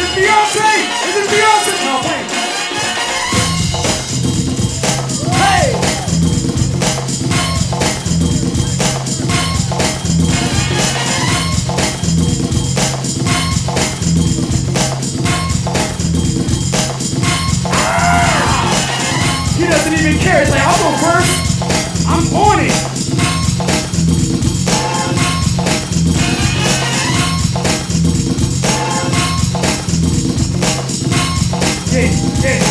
Beyonce? Is this Beyonce? No, wait. Hey! He doesn't even care. He's like, I'll go first. I'm on it. Yeah, yeah.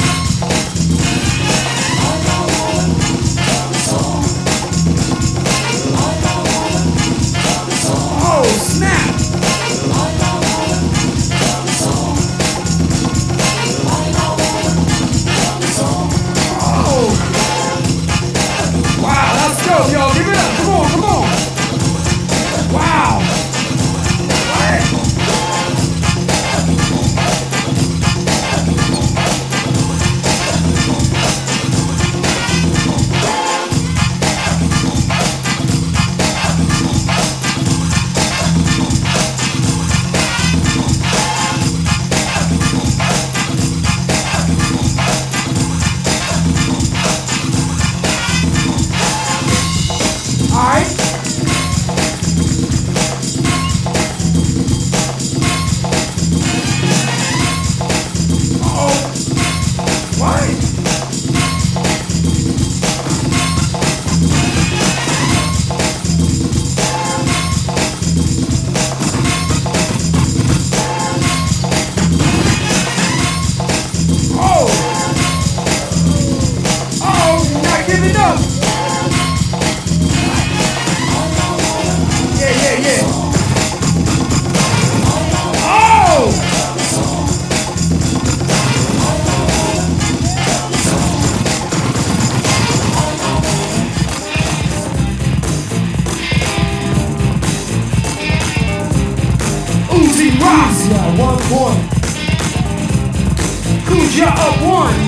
Oh, snap. Wow, let's go, yo. Give it up. Come on, come on. Wow. What? All right. Uh-oh. What? Oh. Oh, you're not giving up. Yeah, yeah, yeah. Oh! Uzi Rock. Yeah, 1-1. Kuja up 1.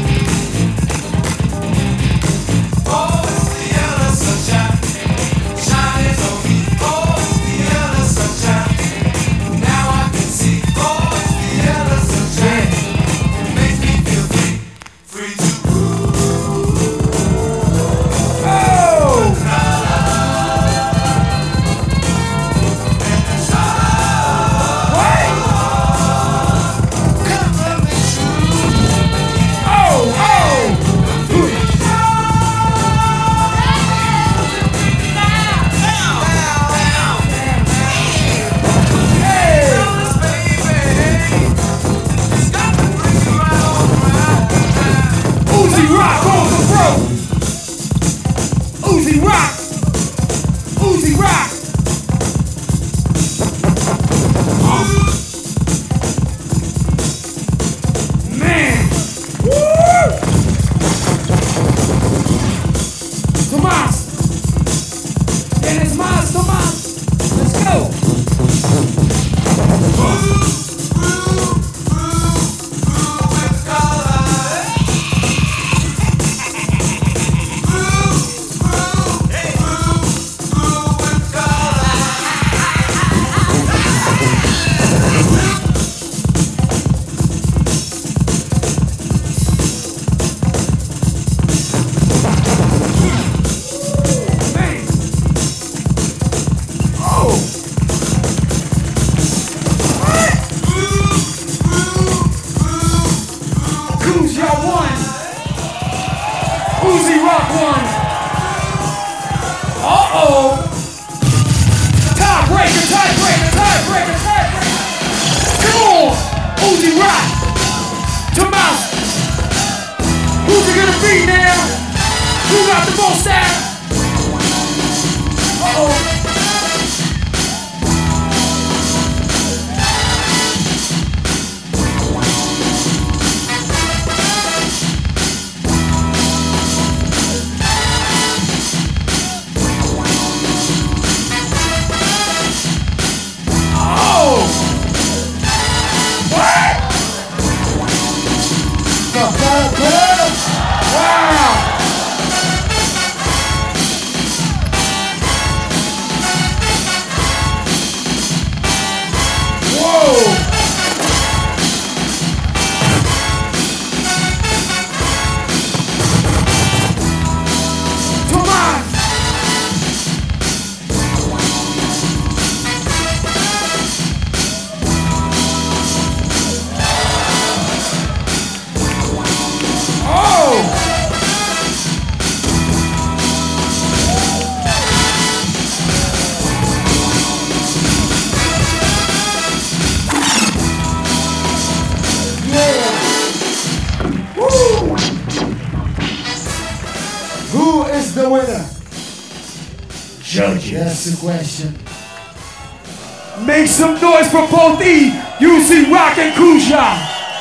winner? Judges. That's the question. Make some noise for both UC Rock and Kuja.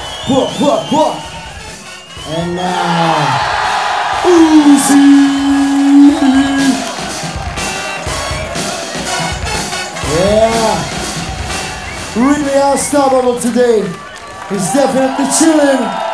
And now, Uzi. Yeah. Really unstoppable today. He's definitely chilling.